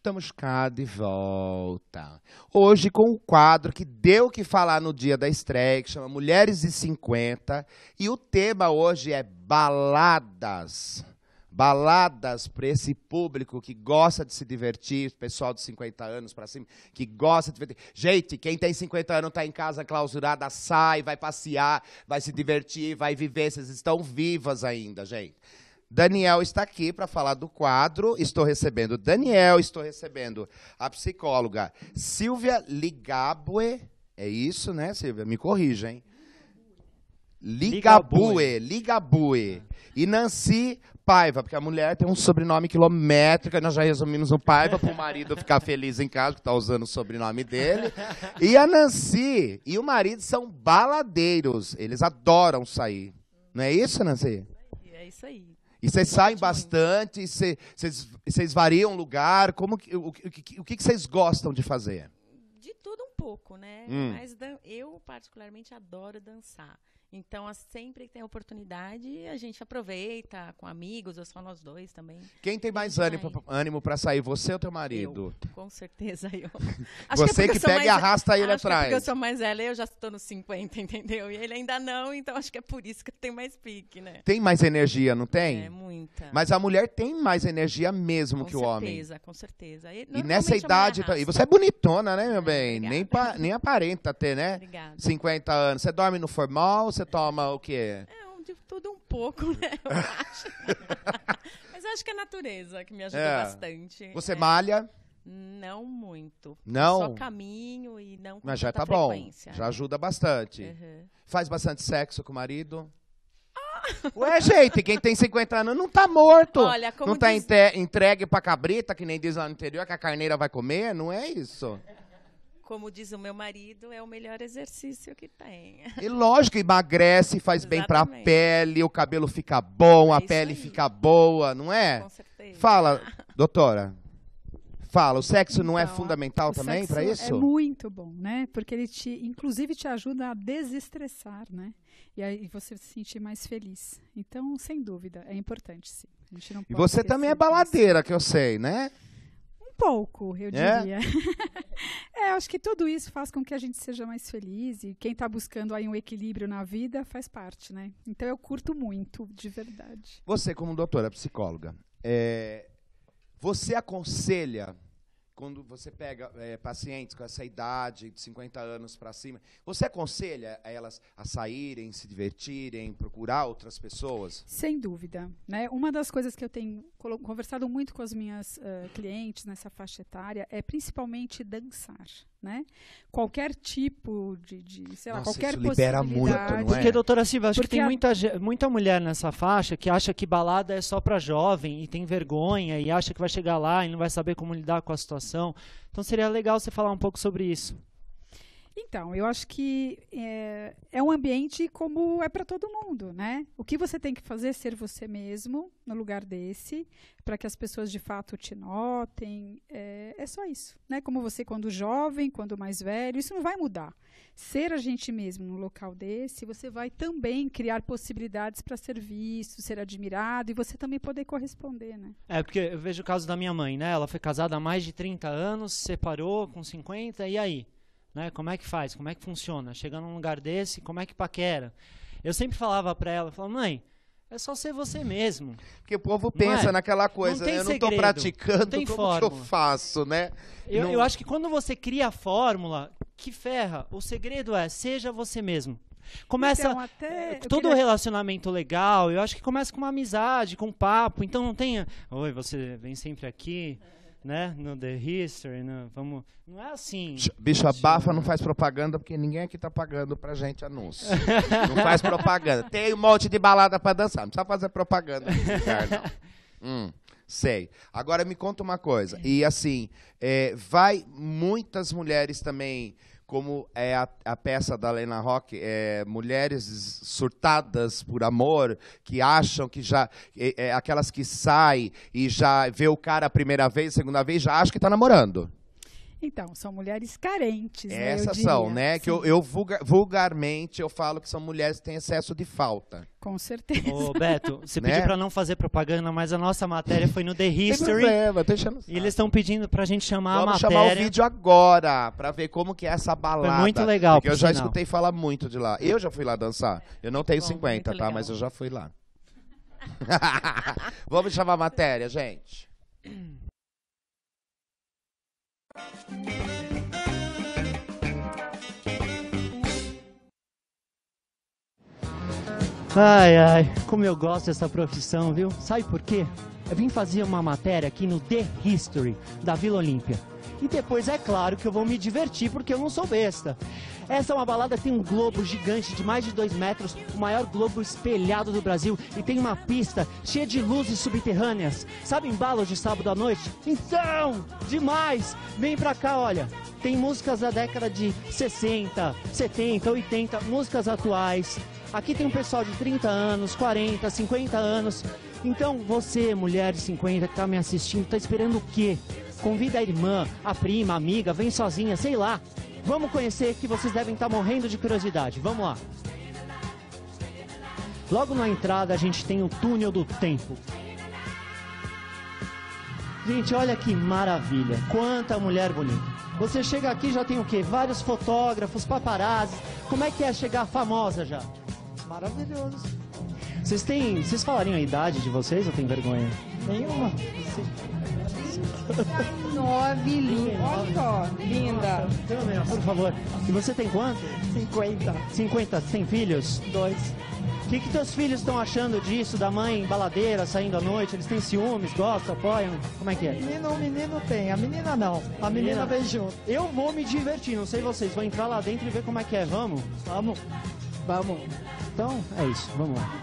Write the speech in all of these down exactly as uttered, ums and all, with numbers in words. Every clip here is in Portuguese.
Estamos cá de volta. Hoje com um quadro que deu o que falar no dia da estreia, que chama Mulheres de cinquenta. E o tema hoje é baladas. Baladas para esse público que gosta de se divertir, pessoal de cinquenta anos para cima, que gosta de se divertir. Gente, quem tem cinquenta anos está em casa clausurada, sai, vai passear, vai se divertir, vai viver. Vocês estão vivas ainda, gente. Daniel está aqui para falar do quadro. Estou recebendo Daniel, estou recebendo a psicóloga Silvia Ligabue. É isso, né, Silvia? Me corrija, hein? Ligabue, Ligabue. E Nancy Paiva, porque a mulher tem um sobrenome quilométrico, e nós já resumimos o Paiva para o marido ficar feliz em casa, que está usando o sobrenome dele. E a Nancy e o marido são baladeiros, eles adoram sair. Não é isso, Nancy? É isso aí. E vocês saem bastante, vocês variam lugar, como que, o, o, o, o que vocês gostam de fazer? De tudo um pouco, né? Hum. Mas eu, particularmente, adoro dançar. Então, sempre que tem oportunidade, a gente aproveita com amigos, ou só nós dois também. Quem tem mais ânimo, ânimo para sair, você ou teu marido? Eu, com certeza eu. Acho você que, que, que pega mais, e arrasta ele acho atrás. Que é porque eu sou mais velha, eu já estou nos cinquenta, entendeu? E ele ainda não, então acho que é por isso que eu tenho mais pique, né? Tem mais energia, não tem? É, muita. Mas a mulher tem mais energia mesmo com que o homem. Com certeza, com certeza. E, e nessa idade, e você é bonitona, né, meu bem? É, nem, pa, nem aparenta ter, né? Obrigada. cinquenta anos. Você dorme no formal, você toma o quê? É, de tudo um pouco, né? Eu acho. Mas eu acho que é a natureza que me ajuda é. bastante. Você é. malha? Não muito. Não? Só caminho e não com Mas já tá frequência. bom. Já ajuda bastante. Uhum. Faz bastante sexo com o marido? Ah. Ué, gente, quem tem cinquenta anos não tá morto. Olha, como não tá diz... entregue pra cabrita, que nem diz lá no interior, que a carneira vai comer? Não é isso. Como diz o meu marido, é o melhor exercício que tem. E lógico, emagrece, faz bem pra pele, o cabelo fica bom, é a pele aí. fica boa, não é? Com certeza. Fala, doutora. Fala, o sexo não então, é fundamental também para isso? É muito bom, né? Porque ele te, inclusive, te ajuda a desestressar, né? E aí você se sentir mais feliz. Então, sem dúvida, é importante, sim. A gente não pode e você também é baladeira, que eu sei, né? Pouco, eu é? diria. É, acho que tudo isso faz com que a gente seja mais feliz e quem está buscando aí um equilíbrio na vida faz parte, né? Então eu curto muito, de verdade. Você, como doutora psicóloga, é, você aconselha, quando você pega é, pacientes com essa idade, de cinquenta anos para cima, você aconselha a elas a saírem, se divertirem, procurar outras pessoas? Sem dúvida, né? Uma das coisas que eu tenho conversado muito com as minhas uh, clientes nessa faixa etária é principalmente dançar, né? Qualquer tipo de, de sei lá, Nossa, qualquer isso libera muito, não é? Porque, doutora Silva, acho Porque que tem a... muita, muita mulher nessa faixa que acha que balada é só para jovem e tem vergonha e acha que vai chegar lá e não vai saber como lidar com a situação. Então seria legal você falar um pouco sobre isso. Então, eu acho que é, é um ambiente como é para todo mundo, né? O que você tem que fazer é ser você mesmo no lugar desse, para que as pessoas de fato te notem. É, é só isso, né? Como você quando jovem, quando mais velho, isso não vai mudar. Ser a gente mesmo no local desse, você vai também criar possibilidades para ser visto, ser admirado e você também poder corresponder, né? É, porque eu vejo o caso da minha mãe, né? Ela foi casada há mais de trinta anos, se separou com cinquenta, e aí? Né? Como é que faz? Como é que funciona? Chega num lugar desse, como é que paquera? Eu sempre falava pra ela, falava, mãe, é só ser você mesmo. Porque o povo pensa é? naquela coisa, não tem né? Eu não segredo, estou praticando, não tem como fórmula. que eu faço, né? Eu, não... eu acho que quando você cria a fórmula, que ferra, o segredo é, seja você mesmo. Começa então, até todo queria... relacionamento legal, eu acho que começa com uma amizade, com um papo, então não tenha, oi, você vem sempre aqui, né, no The History, no, vamos, não é assim. Bicho, abafa, não faz propaganda, porque ninguém aqui tá pagando pra gente anúncio. Não faz propaganda. Tem um monte de balada pra dançar, não precisa fazer propaganda nesse lugar, não. Hum, sei. Agora me conta uma coisa, e assim, é, vai muitas mulheres também, como é a, a peça da Lena Rock, é, mulheres surtadas por amor, que acham que já, é, é, aquelas que saem e já vê o cara a primeira vez, a segunda vez, já acham que está namorando. Então, são mulheres carentes, né, eu Essas diria. são, né? Que eu, eu vulgar- vulgarmente eu falo que são mulheres que têm excesso de falta. Com certeza. Ô, Beto, você Né? pediu pra não fazer propaganda, mas a nossa matéria foi no The Tem History. problema, eu tô enchendo o E saco. eles estão pedindo pra gente chamar Vamos a chamar o matéria. vídeo agora, pra ver como que é essa balada. muito legal, Porque eu por já sinal. escutei falar muito de lá. Eu já fui lá dançar. Eu não tenho Bom, cinquenta, muito tá? legal. Mas eu já fui lá. Vamos chamar a matéria, gente. Ai, ai, como eu gosto dessa profissão, viu? Sabe por quê? Eu vim fazer uma matéria aqui no The History, da Vila Olímpia. E depois, é claro, que eu vou me divertir, porque eu não sou besta. Essa é uma balada que tem um globo gigante de mais de dois metros, o maior globo espelhado do Brasil, e tem uma pista cheia de luzes subterrâneas. Sabe embalos de sábado à noite? Então, demais! Vem pra cá, olha. Tem músicas da década de sessenta, setenta, oitenta, músicas atuais. Aqui tem um pessoal de trinta anos, quarenta, cinquenta anos. Então, você, mulher de cinquenta, que tá me assistindo, tá esperando o quê? Convida a irmã, a prima, a amiga, vem sozinha, sei lá. Vamos conhecer, que vocês devem estar morrendo de curiosidade. Vamos lá. Logo na entrada a gente tem o túnel do tempo. Gente, olha que maravilha. Quanta mulher bonita. Você chega aqui já tem o quê? Vários fotógrafos, paparazzi. Como é que é chegar famosa já? Maravilhoso. Vocês têm... Vocês falariam a idade de vocês ou tem vergonha? Nenhuma. Nove, linda. Olha só, linda. Câmera, por favor. E você tem quanto? cinquenta. cinquenta. Tem filhos? Dois. O que que teus filhos estão achando disso, da mãe baladeira, saindo à noite? Eles têm ciúmes, gostam, apoiam? Como é que é? Menino, o menino tem. A menina não. A menina Menina? vem junto. Eu vou me divertir, não sei vocês. Vou entrar lá dentro e ver como é que é. Vamos? Vamos. Vamos. Então, é isso. Vamos lá.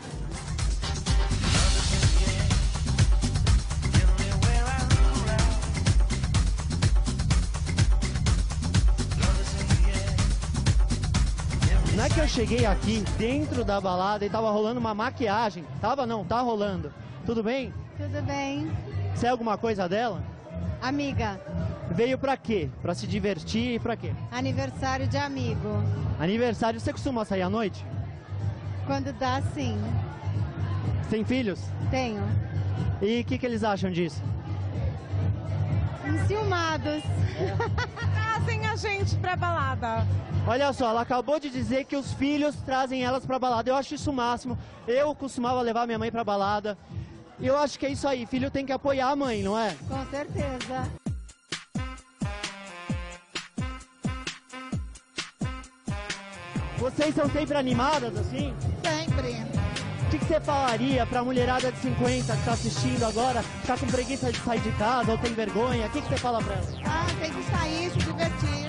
Não é que eu cheguei aqui dentro da balada e tava rolando uma maquiagem. Tava não, tá rolando. Tudo bem? Tudo bem? Você é alguma coisa dela? Amiga, Veio pra quê? Pra se divertir e pra quê? aniversário de amigo. Aniversário, você costuma sair à noite? Quando dá, sim. Tem filhos? Tenho. E o que, que eles acham disso? Enciumados. Trazem a gente pra balada. Olha só, ela acabou de dizer que os filhos trazem elas pra balada. Eu acho isso o máximo. Eu costumava levar minha mãe pra balada. E eu acho que é isso aí. Filho tem que apoiar a mãe, não é? Com certeza. Vocês são sempre animadas assim? Sempre. O que, que você falaria pra mulherada de cinquenta que tá assistindo agora, que tá com preguiça de sair de casa ou tem vergonha? O que, que você fala pra ela? Ah, tem que sair, se divertir.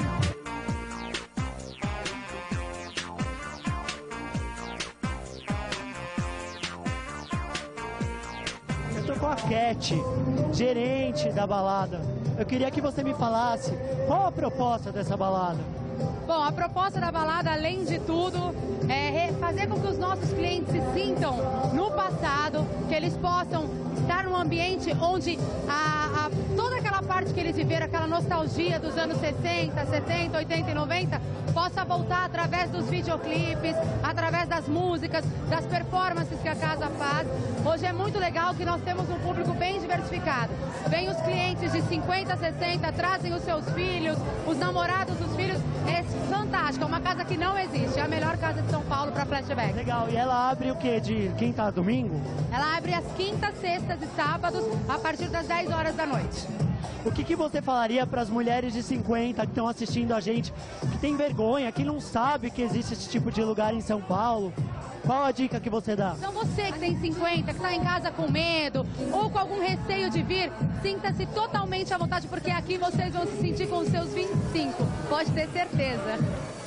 Eu tô com a Cat, gerente da balada. Eu queria que você me falasse qual a proposta dessa balada. Bom, a proposta da balada, além de tudo, é fazer com que os nossos clientes se sintam no passado, que eles possam estar num ambiente onde a, a, toda aquela parte que eles viveram, aquela nostalgia dos anos sessenta, setenta, oitenta e noventa, possa voltar através dos videoclipes, através das músicas, das performances que a casa faz. Hoje é muito legal que nós temos um público bem diversificado. Vem os clientes de cinquenta, sessenta, trazem os seus filhos, os namorados dos filhos. É fantástico, é uma casa que não existe, é a melhor casa de São Paulo para flashback. Legal, e ela abre o quê? De quinta a domingo? Ela abre às quintas, sextas e sábados, a partir das dez horas da noite. O que, que você falaria para as mulheres de cinquenta que estão assistindo a gente, que tem vergonha, que não sabe que existe esse tipo de lugar em São Paulo? Qual a dica que você dá? Então você que tem cinquenta, que está em casa com medo ou com algum receio de vir, sinta-se totalmente à vontade, porque aqui vocês vão se sentir com os seus vinte e cinco, pode ter certeza.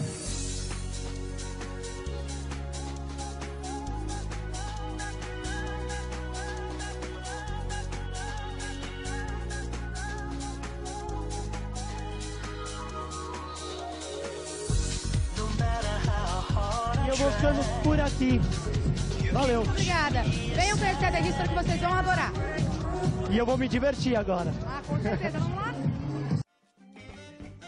E eu vou ficando por aqui. Valeu. Obrigada. Venham conhecer a The History que vocês vão adorar. E eu vou me divertir agora. Ah, com certeza. Vamos lá?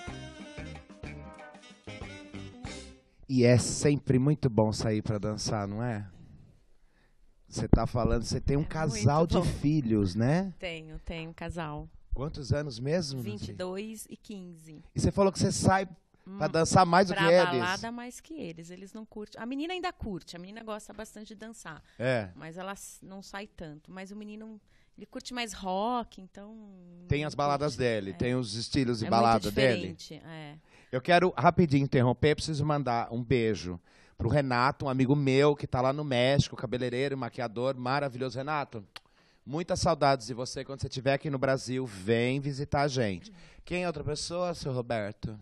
E é sempre muito bom sair para dançar, não é? Você tá falando, você tem um É casal muito de bom. filhos, né? Tenho, tenho um casal. Quantos anos mesmo? vinte e dois e quinze. E você falou que você sai para Hum, dançar mais do Pra que eles. balada mais que eles. Eles não curtem. A menina ainda curte. A menina gosta bastante de dançar. É. Mas ela s- não sai tanto. Mas o menino, ele curte mais rock, então... Tem não as baladas curte. dele, É. tem os estilos de É balada muito dele. diferente, é. Eu quero rapidinho interromper, preciso mandar um beijo pro Renato, um amigo meu que tá lá no México, cabeleireiro e maquiador maravilhoso. Renato, muitas saudades de você. Quando você estiver aqui no Brasil, vem visitar a gente. Quem é outra pessoa, seu Roberto?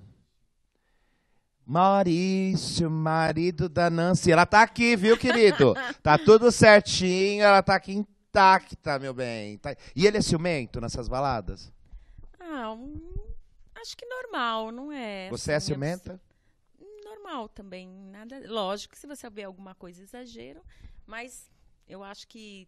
Maurício, marido da Nancy. Ela tá aqui, viu, querido? Tá tudo certinho, ela tá aqui intacta, meu bem. Tá- E ele é ciumento nessas baladas? Ah, um- acho que normal, não é? Você é assim, ciumenta? Normal também, nada. Lógico que se você ver alguma coisa exagero, mas eu acho que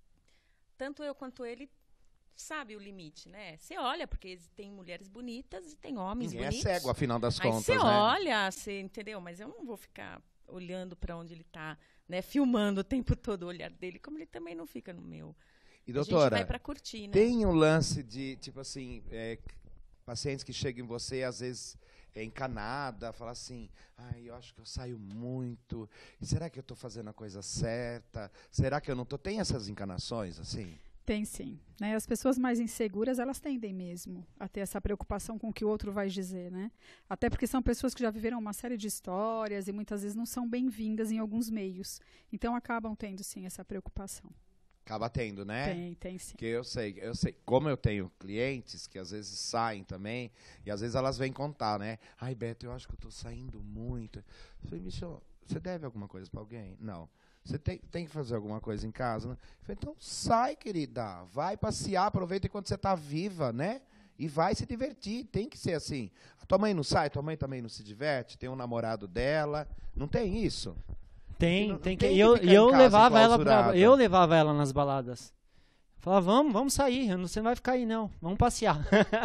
tanto eu quanto ele sabe o limite, né? Você olha, porque tem mulheres bonitas e tem homens Ninguém é bonitos. cego, afinal das Aí contas, você né? olha, você entendeu? Mas eu não vou ficar olhando para onde ele tá, né? Filmando o tempo todo o olhar dele, como ele também não fica no meu. E, A gente doutora, vai para curtir, né? tem um lance de, tipo assim, é, pacientes que chegam em você, às vezes, é, encanada, fala assim, ai, eu acho que eu saio muito, e será que eu estou fazendo a coisa certa? Será que eu não estou? Tem essas encanações, assim? Tem sim. Né? As pessoas mais inseguras, elas tendem mesmo a ter essa preocupação com o que o outro vai dizer, né? Até porque são pessoas que já viveram uma série de histórias e muitas vezes não são bem-vindas em alguns meios. Então acabam tendo sim essa preocupação. Acaba tendo, né? Tem, tem sim. Porque eu sei, eu sei, como eu tenho clientes que às vezes saem também, e às vezes elas vêm contar, né? Ai, Beto, eu acho que eu tô saindo muito. Eu falei, bicho, você deve alguma coisa para alguém? Não. Você tem, tem que fazer alguma coisa em casa? Né? Eu falei, então sai, querida. Vai passear, aproveita enquanto você tá viva, né? E vai se divertir. Tem que ser assim. A tua mãe não sai, tua mãe também não se diverte, tem um namorado dela. Não tem isso? Tem, não- tem não que. tem E que eu, ficar e em eu casa levava ela pra, enclausurada. eu levava ela nas baladas. Falava, vamos, vamos sair. eu não- Você não vai ficar aí, não. Vamos passear.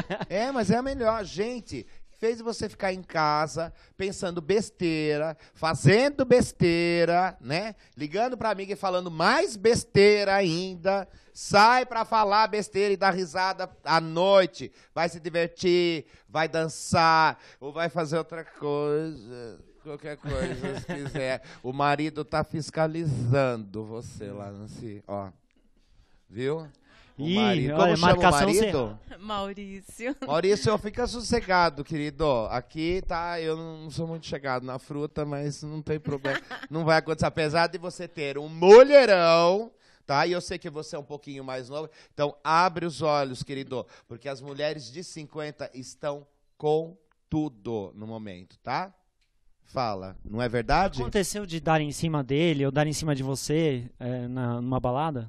É, mas é a melhor. Gente, fez você ficar em casa, pensando besteira, fazendo besteira, né? Ligando pra amiga e falando mais besteira ainda. Sai pra falar besteira e dar risada à noite. Vai se divertir, vai dançar, ou vai fazer outra coisa. Qualquer coisa, se quiser. O marido tá fiscalizando você lá, Nancy. Ó. Viu? O Ih, marido. olha, Como chama o marcação marido? Maurício. Maurício, fica sossegado, querido. Aqui, tá, eu não sou muito chegado na fruta, mas não tem problema. Não vai acontecer. Apesar de você ter um mulherão, tá? E eu sei que você é um pouquinho mais novo. Então, abre os olhos, querido. Porque as mulheres de cinquenta estão com tudo no momento, tá? Fala. Não é verdade? Aconteceu de dar em cima dele ou dar em cima de você é, na, numa balada?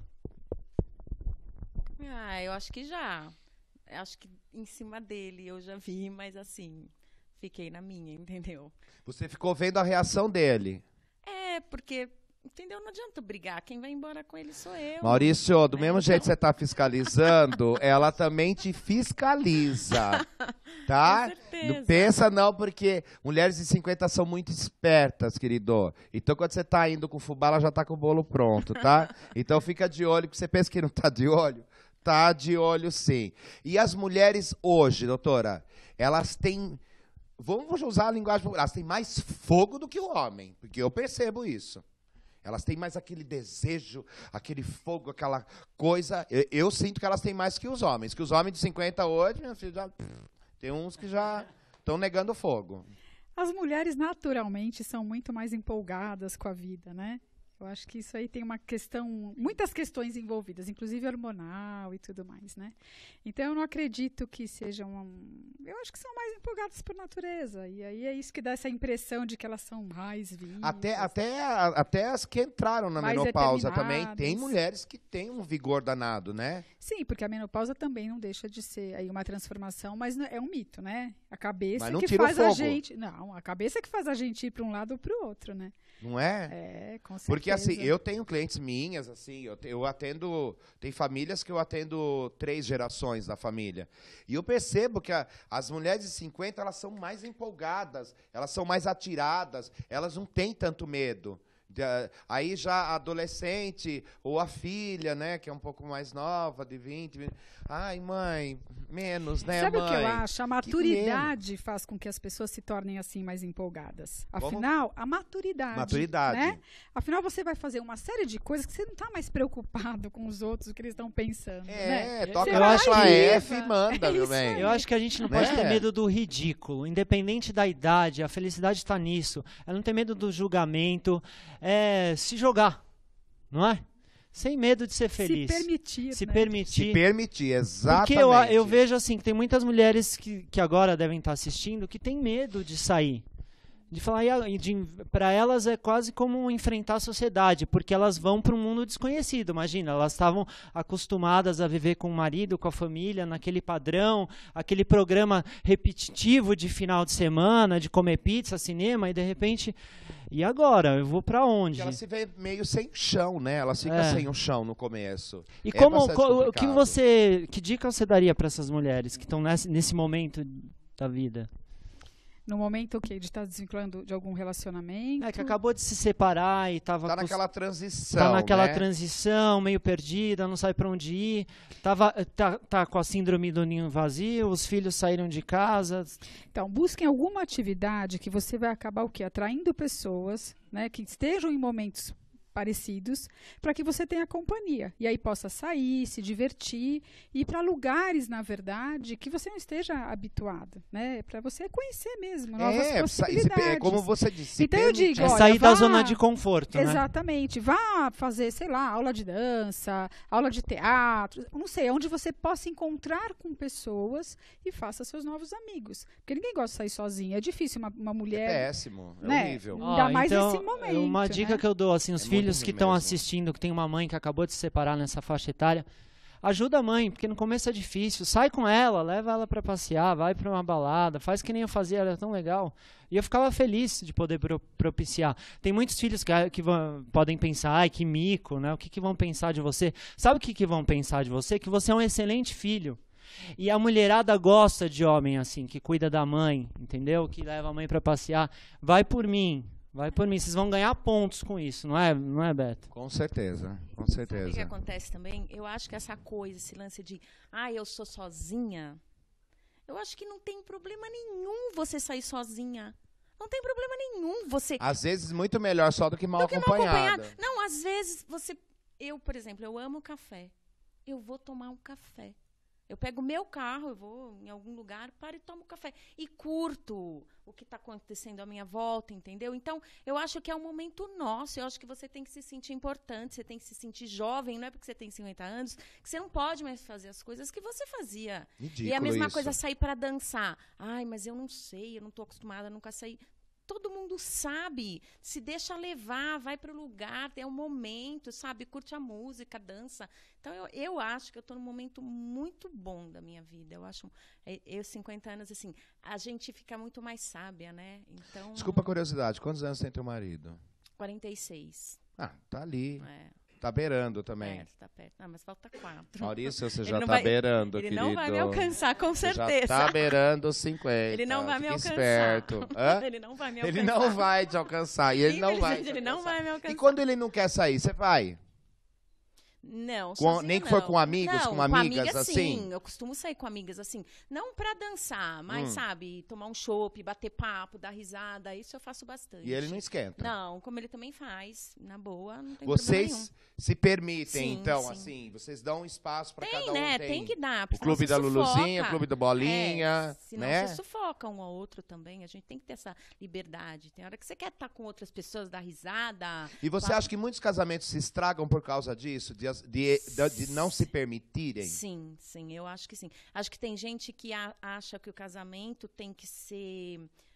Ah, eu acho que já. Eu acho que em cima dele eu já vi, mas assim, fiquei na minha, entendeu? Você ficou vendo a reação dele. É, porque, entendeu? Não adianta brigar. Quem vai embora com ele sou eu. Maurício, do É, mesmo então. jeito que você está fiscalizando, ela também te fiscaliza, tá? Com certeza. Não pensa não, porque mulheres de cinquenta são muito espertas, querido. Então, quando você está indo com o fubá, ela já está com o bolo pronto, tá? Então, fica de olho, porque você pensa que não está de olho. Tá de olho, sim. E as mulheres hoje, doutora, elas têm... Vamos usar a linguagem popular. Elas têm mais fogo do que o homem, porque eu percebo isso. Elas têm mais aquele desejo, aquele fogo, aquela coisa. Eu, eu sinto que elas têm mais que os homens. Que os homens de cinquenta hoje, meu filho, já, tem uns que já estão negando fogo. As mulheres, naturalmente, são muito mais empolgadas com a vida, né? Eu acho que isso aí tem uma questão, muitas questões envolvidas, inclusive hormonal e tudo mais, né? Então, eu não acredito que sejam... Um, eu acho que são mais empolgadas por natureza. E aí é isso que dá essa impressão de que elas são mais vivas. Até, até, a- até as que entraram na Mais menopausa também, determinadas. tem mulheres que têm um vigor danado, né? Sim, porque a menopausa também não deixa de ser aí uma transformação, mas não- é um mito, né? A cabeça Mas não que tira o faz a fogo. gente... Não, a cabeça que faz a gente ir para um lado ou para o outro, né? Não é? É, com certeza. Porque porque assim, eu tenho clientes minhas, assim, eu, te- eu atendo, tem famílias que eu atendo três gerações da família. E eu percebo que a- as mulheres de cinquenta, elas são mais empolgadas, elas são mais atiradas, elas não têm tanto medo. De- Aí já a adolescente ou a filha, né, que é um pouco mais nova, de vinte, vinte, ai, mãe, menos, né, Sabe mãe? o que eu acho? A Que maturidade faz com que as pessoas se tornem assim mais empolgadas. Como? Afinal, a maturidade. Maturidade. Né? Afinal, você vai fazer uma série de coisas que você não está mais preocupado com os outros, o que eles estão pensando. É, né? toca Você na vai sua e F e viva. manda, É meu isso bem. aí. Eu acho que a gente não Né? pode ter medo do ridículo, independente da idade, a felicidade está nisso. É não ter medo do julgamento, é se jogar, não é? Sem medo de ser feliz. Se permitir. Se né? permitir. Se permitir, exatamente. Porque eu, eu vejo assim, que tem muitas mulheres que, que agora devem estar assistindo que têm medo de sair. De falar, para elas é quase como enfrentar a sociedade, porque elas vão para um mundo desconhecido. Imagina, elas estavam acostumadas a viver com o marido, com a família, naquele padrão, aquele programa repetitivo de final de semana, de comer pizza, cinema, e de repente, e agora? Eu vou para onde? Porque ela se vê meio sem chão, né? Ela fica É. sem o chão no começo. E É como, bastante co- o que complicado. você, que dica você daria para essas mulheres que estão nesse, nesse momento da vida? No momento, o quê? De estar desvinculando de algum relacionamento. É, que acabou de se separar e estava Tá naquela transição, tá naquela né? transição, meio perdida, não sabe para onde ir, tava, tá, tá com a síndrome do ninho vazio, os filhos saíram de casa. Então, busquem alguma atividade que você vai acabar o quê? Atraindo pessoas, né, que estejam em momentos parecidos, para que você tenha companhia. E aí possa sair, se divertir, ir para lugares, na verdade, que você não esteja habituado, né? Para você conhecer mesmo novas É, sa- possibilidades. é como você disse. se Então eu permitir. digo, É olha, sair da vá- zona de conforto, né? Exatamente. Vá fazer, sei lá, aula de dança, aula de teatro, não sei, onde você possa encontrar com pessoas e faça seus novos amigos. Porque ninguém gosta de sair sozinho. É difícil uma, uma É mulher... péssimo, é né? horrível. Ainda mais então, nesse momento, uma dica né? que eu dou, assim, os É filhos muito que ruim estão mesmo. assistindo, que tem uma mãe que acabou de se separar nessa faixa etária, ajuda a mãe, porque no começo é difícil. Sai com ela, leva ela para passear, vai para uma balada, faz que nem eu fazia, era tão legal. E eu ficava feliz de poder pro- propiciar. Tem muitos filhos que, que vão, podem pensar, ai, que mico, né? O que, que vão pensar de você? Sabe o que, que vão pensar de você? Que você é um excelente filho. E a mulherada gosta de homem assim, que cuida da mãe, entendeu? Que leva a mãe para passear. Vai por mim, vai por mim. Vocês vão ganhar pontos com isso, não é, não é, Beto? Com certeza, com Sabe o que certeza. acontece também? Eu acho que essa coisa, esse lance de, ah, eu sou sozinha, eu acho que não tem problema nenhum você sair sozinha. Não tem problema nenhum você... Às vezes, muito melhor só do que mal do que mal acompanhada. acompanhado. Não, às vezes você... Eu, por exemplo, eu amo café. Eu vou tomar um café. Eu pego o meu carro, eu vou em algum lugar, paro e tomo café. E curto o que está acontecendo à minha volta, entendeu? Então, eu acho que é um momento nosso. Eu acho que você tem que se sentir importante, você tem que se sentir jovem. Não é porque você tem cinquenta anos que você não pode mais fazer as coisas que você fazia. Ridículo E a mesma isso. coisa sair para dançar. Ai, mas eu não sei, eu não estou acostumada a nunca sair. Todo mundo sabe, se deixa levar, vai para o lugar, tem um momento, sabe? Curte a música, dança. Então, eu, eu acho que eu estou num momento muito bom da minha vida. Eu acho, é, eu, cinquenta anos, assim, a gente fica muito mais sábia, né? Então, Desculpa a curiosidade, quantos anos tem teu marido? quarenta e seis. Ah, tá ali. É, Tá beirando também. perto, tá perto. Ah, mas falta quatro. Maurício, você Ele já não tá vai- beirando, Ele querido. não vai me alcançar, com Você certeza. já tá beirando os cinquenta. Ele não vai me Fica alcançar. esperto. Hã? Ele não vai me alcançar. Ele não vai te alcançar. E ele não vai Infelizmente, te ele não alcançar. vai me alcançar. E quando ele não quer sair, você vai? Não, Com- sozinha nem que for não. com amigos, não, com amigas, amigas, assim? Sim, eu costumo sair com amigas assim. Não pra dançar, mas, Hum. sabe, tomar um chopp, bater papo, dar risada. Isso eu faço bastante. E ele não esquenta. Não, como ele também faz, na boa, não tem problema nenhum. Vocês se permitem, Sim, então, sim. assim, vocês dão um espaço para Tem, cada um. né? Tem, Tem que dar. o porque clube da senão você Luluzinha, o sufoca. clube da Bolinha, É, senão né? você sufoca um ao outro também. A gente tem que ter essa liberdade. Tem hora que você quer estar com outras pessoas, dar risada. E você Claro. acha que muitos casamentos se estragam por causa disso? De, de, de, de não se permitirem? Sim, sim, eu acho que sim. Acho que tem gente que a- acha que o casamento tem que ser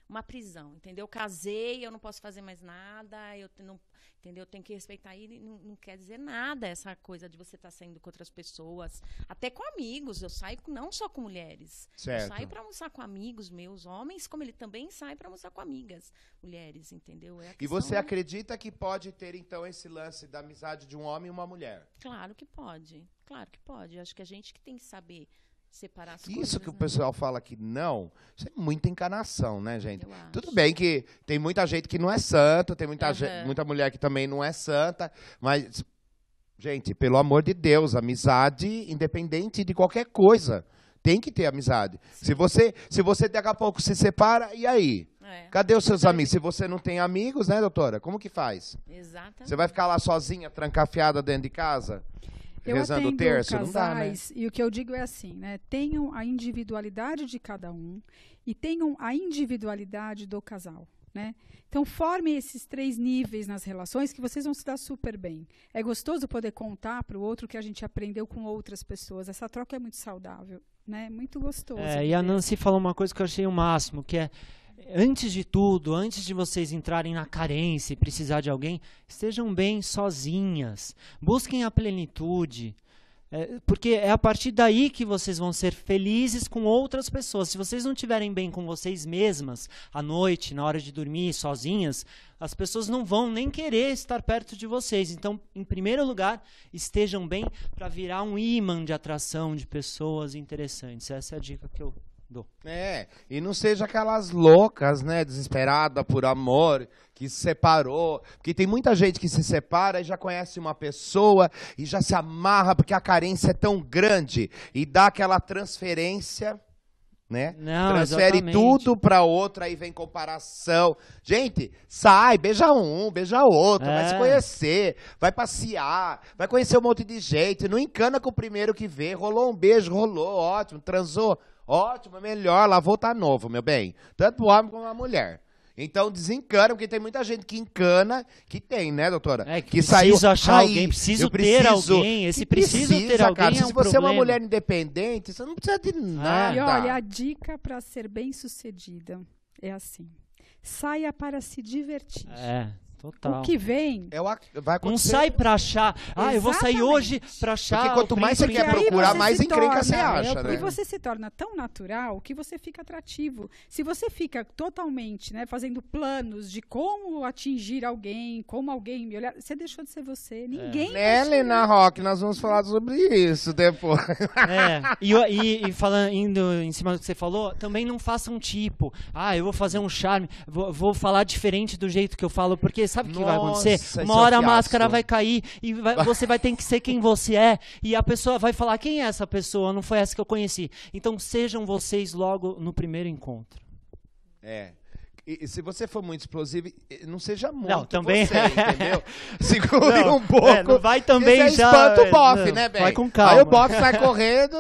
uma prisão, entendeu? Casei, eu não posso fazer mais nada, eu te- não, entendeu? Eu tenho que respeitar ele, não, não quer dizer nada essa coisa de você estar saindo com outras pessoas, até com amigos, eu saio com- não só com mulheres, eu Certo. saio para almoçar com amigos meus, homens, como ele também sai para almoçar com amigas, mulheres, entendeu? É a E questão- você acredita que pode ter, então, esse lance da amizade de um homem e uma mulher? Claro que pode, claro que pode, acho que a gente que tem que saber separar as Isso coisas, que o né? pessoal fala que não, isso é muita encanação, né, gente? Eu acho. Tudo bem que tem muita gente que não é santo, tem muita, Aham. gente, muita mulher que também não é santa, mas, gente, pelo amor de Deus, amizade independente de qualquer coisa. Tem que ter amizade. Se você, se você daqui a pouco se separa, e aí? É, Cadê os seus amigos? Se você não tem amigos, né, doutora? Como que faz? exatamente. Você vai ficar lá sozinha, trancafiada dentro de casa? Eu rezando o atendo terço? Não dá, né? casais, e o que eu digo é assim, né? Tenham a individualidade de cada um e tenham a individualidade do casal, né? Então, formem esses três níveis nas relações que vocês vão se dar super bem. É gostoso poder contar para o outro o que a gente aprendeu com outras pessoas. Essa troca é muito saudável, né? Muito gostoso. É, e a viver. Nancy falou uma coisa que eu achei o máximo, que é, antes de tudo, antes de vocês entrarem na carência e precisar de alguém, estejam bem sozinhas. Busquem a plenitude. É, porque é a partir daí que vocês vão ser felizes com outras pessoas. Se vocês não estiverem bem com vocês mesmas, à noite, na hora de dormir, sozinhas, as pessoas não vão nem querer estar perto de vocês. Então, em primeiro lugar, estejam bem para virar um ímã de atração de pessoas interessantes. Essa é a dica que eu dou. É, e não seja aquelas loucas, né, desesperada por amor, que se separou. Porque tem muita gente que se separa e já conhece uma pessoa e já se amarra porque a carência é tão grande e dá aquela transferência, né? Não, Transfere exatamente. tudo pra outra, aí vem comparação. Gente, sai, beija um, beija outro, vai É. se conhecer, vai passear, vai conhecer um monte de gente. Não encana com o primeiro que vê. Rolou um beijo, rolou, ótimo, transou. Ótimo, melhor, lavou, tá novo, meu bem. Tanto o homem como a mulher. Então desencana, porque tem muita gente que encana, que tem, né, doutora? É, que preciso achar "Ai, alguém, preciso eu ter alguém, esse Que preciso ter precisa, alguém cara. é Se um você é uma problema. mulher independente, você não precisa de nada. E olha, a dica para ser bem-sucedida é assim. Saia para se divertir. É, total. O que vem... É o ac- vai Não acontecer. sai pra achar. Ah, eu vou sair Exatamente. hoje pra achar. Porque quanto o mais você príncipe quer Porque aí procurar, você mais se encrenca torna- você acha, é, né? E você se torna tão natural que você fica atrativo. Se você fica totalmente, né, fazendo planos de como atingir alguém, como alguém me olhar, você deixou de ser você. Ninguém Né, vai te Lena Rock, nós vamos falar sobre isso depois. É, e, o- e, e falando, indo em cima do que você falou, também não faça um tipo, ah, eu vou fazer um charme, vou, vou falar diferente do jeito que eu falo, porque sabe o que vai Nossa, acontecer? isso é Uma um hora a fiasco. máscara vai cair e vai- você vai ter que ser quem você é, e a pessoa vai falar, quem é essa pessoa? Não foi essa que eu conheci. Então sejam vocês logo no primeiro encontro. É. E, e se você for muito explosivo, e- não seja muito Não, também- você, entendeu? Segure Não, um pouco. é, não vai também porque você já- espanta o é, bofe, não, né, bem? vai com calma. Aí o bofe sai correndo,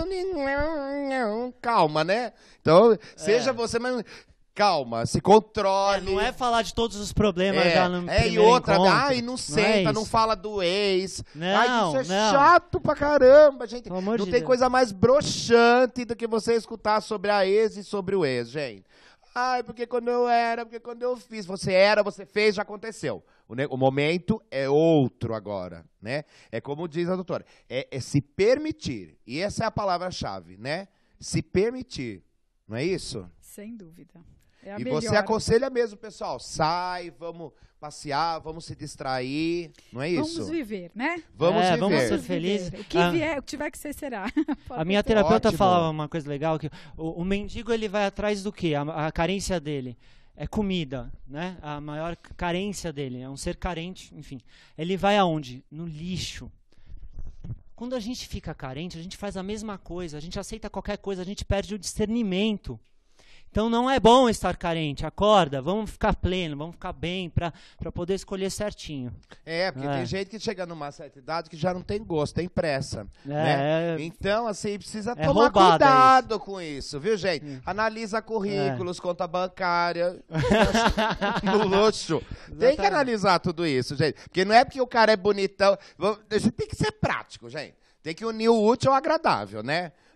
calma, né? Então, seja É. você, mas calma, se É, controle. não é falar de todos os problemas É, já no é, e primeiro outra, encontro. ai, não senta, não, isso. fala do ex. Não, ai, isso é não. chato pra caramba, gente. Pelo amor Não de tem Deus. coisa mais broxante do que você escutar sobre a ex e sobre o ex, gente. Ai, porque quando eu era, porque quando eu fiz. Você era, você fez, já aconteceu. O, ne- o momento é outro agora, né? É como diz a doutora, é, é se permitir. E essa é a palavra-chave, né? Se permitir, não é isso? Sem dúvida. É a E melhor. você aconselha mesmo, pessoal, sai, vamos passear, vamos se distrair, não é isso? Vamos viver, né? Vamos É, viver. vamos ser Vamos felizes. viver. O que Ah. vier, o que tiver que ser, será. A minha Pode- terapeuta Ótimo. falava uma coisa legal, que o, o mendigo ele vai atrás do quê? A, a carência dele é comida, né? A maior carência dele é um ser carente, enfim. Ele vai aonde? No lixo. Quando a gente fica carente, a gente faz a mesma coisa, a gente aceita qualquer coisa, a gente perde o discernimento. Então não é bom estar carente, acorda, vamos ficar pleno, vamos ficar bem para poder escolher certinho. É, porque É. tem gente que chega numa certa idade que já não tem gosto, tem pressa. É, né? é- Então, assim, precisa É tomar roubada cuidado com isso, viu, gente? Analisa currículos, conta bancária, no luxo. Tem que Exatamente. analisar tudo isso, gente. Porque não é porque o cara é bonitão. vamos- A gente tem que ser prático, gente. Tem que unir o útil ao agradável, né?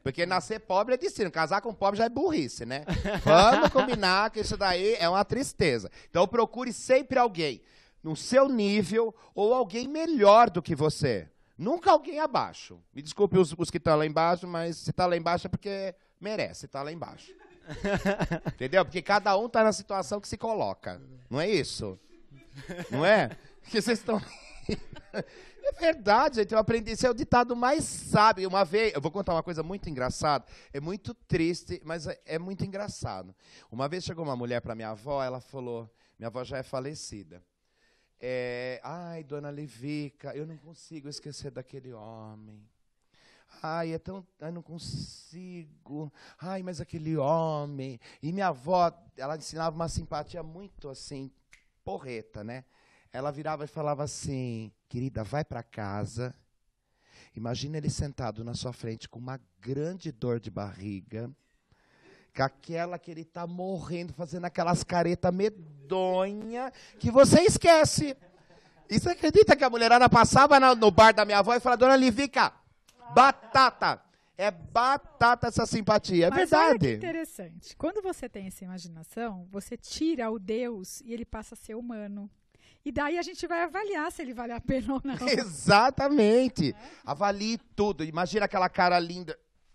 Porque nascer pobre é destino, casar com pobre já é burrice, né? Vamos combinar que isso daí é uma tristeza. Então procure sempre alguém no seu nível ou alguém melhor do que você. Nunca alguém abaixo. Me desculpe os, os que estão lá embaixo, mas se está lá embaixo é porque merece estar lá embaixo. Entendeu? Porque cada um está na situação que se coloca. Não é isso? Não é? Porque vocês estão... É verdade, gente. Eu aprendi. Esse é o ditado mais sábio. Uma vez, eu vou contar uma coisa muito engraçada. É muito triste, mas é, é muito engraçado. Uma vez chegou uma mulher para minha avó, ela falou, minha avó já é falecida. É, ai, dona Livica, eu não consigo esquecer daquele homem. Ai, é tão, ai, não consigo. Ai, mas aquele homem. E minha avó, ela ensinava uma simpatia muito assim, porreta, né? Ela virava e falava assim, querida, vai para casa. Imagina ele sentado na sua frente com uma grande dor de barriga, com aquela que ele está morrendo, fazendo aquelas caretas medonha que você esquece. E você acredita que a mulherada passava no, no bar da minha avó e falava, dona Livica, batata. É batata essa simpatia, é Mas verdade. Olha que interessante. Quando você tem essa imaginação, você tira o Deus e ele passa a ser humano. E daí a gente vai avaliar se ele vale a pena ou não. Exatamente. É? Avalie tudo. Imagina aquela cara linda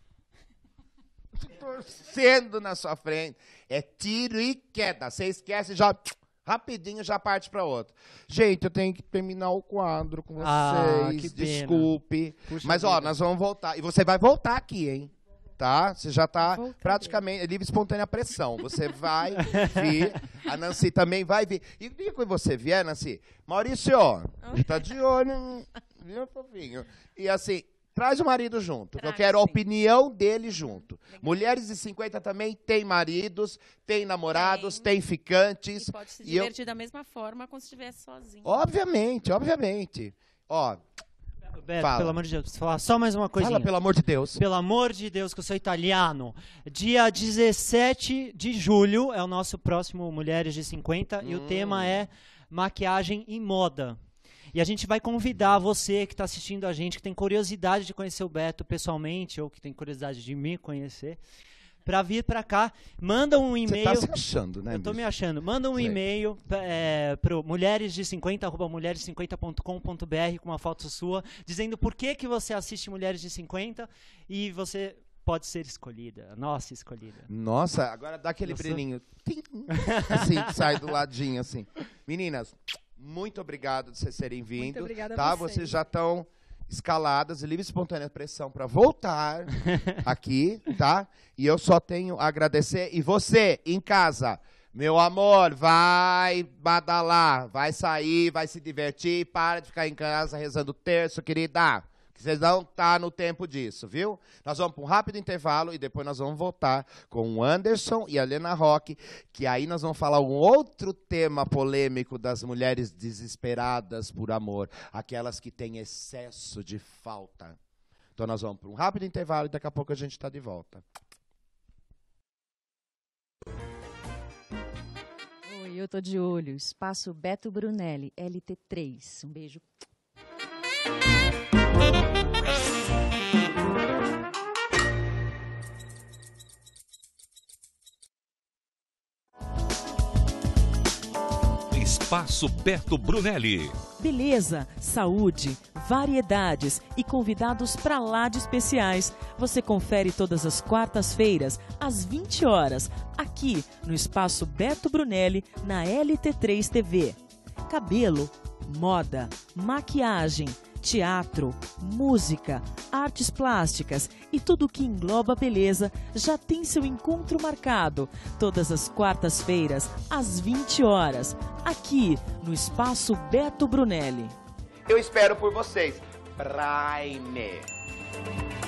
torcendo na sua frente. É tiro e queda. Você esquece já rapidinho, já parte para outro. Gente, eu tenho que terminar o quadro com vocês. Ah, que pena. Desculpe. Puxa Mas, ó, vida. nós vamos voltar. E você vai voltar aqui, hein? Tá? Você já está Voltarei. praticamente livre espontânea pressão. Você vai vir, a Nancy também vai vir. E quando você vier, Nancy, Maurício, tá de olho, viu, fofinho? E assim, traz o marido junto, que eu Traz, quero a sim. opinião dele junto. Mulheres de cinquenta também têm maridos, têm namorados, Tem. têm ficantes. E pode se E eu- divertir da mesma forma como se estivesse sozinho. Obviamente, obviamente. Ó, Beto, Fala. pelo amor de Deus, preciso falar só mais uma coisinha. fala pelo amor de Deus. Pelo amor de Deus, que eu sou italiano. Dia dezessete de julho é o nosso próximo Mulheres de cinquenta e o Hum. tema é maquiagem e moda. E a gente vai convidar você que está assistindo a gente, que tem curiosidade de conhecer o Beto pessoalmente, ou que tem curiosidade de me conhecer, para vir para cá. Manda um Você e-mail. tá se achando, né, Eu tô bicho? me achando. Manda um Sei. e-mail é, pro mulheres de cinquenta arroba mulheres de cinquenta ponto com ponto br com uma foto sua, dizendo por que que você assiste Mulheres de cinquenta e você pode ser escolhida, a nossa escolhida. Nossa, agora dá aquele Nossa. brilhinho. Tim, assim, que sai do ladinho, assim. Meninas, muito obrigado de vocês terem vindo. Muito obrigada a tá? vocês. Vocês já estão escaladas e livre e espontânea pressão para voltar aqui, tá? E eu só tenho a agradecer. E você, em casa, meu amor, vai badalar, vai sair, vai se divertir, para de ficar em casa rezando terço, querida. Que vocês não estão no tempo disso, viu? Nós vamos para um rápido intervalo e depois nós vamos voltar com o Anderson e a Lena Roque, que aí nós vamos falar um outro tema polêmico das mulheres desesperadas por amor, aquelas que têm excesso de falta. Então nós vamos para um rápido intervalo e daqui a pouco a gente está de volta. Oi, eu tô de olho. Espaço Beto Brunelli, L T três. Um beijo. Espaço Beto Brunelli. Beleza, saúde, variedades e convidados pra lá de especiais. Você confere todas as quartas-feiras, às vinte horas, aqui no Espaço Beto Brunelli, na L T três T V. Cabelo, moda, maquiagem, teatro, música, artes plásticas e tudo que engloba beleza já tem seu encontro marcado todas as quartas-feiras às vinte horas, aqui no Espaço Beto Brunelli. Eu espero por vocês. Prime.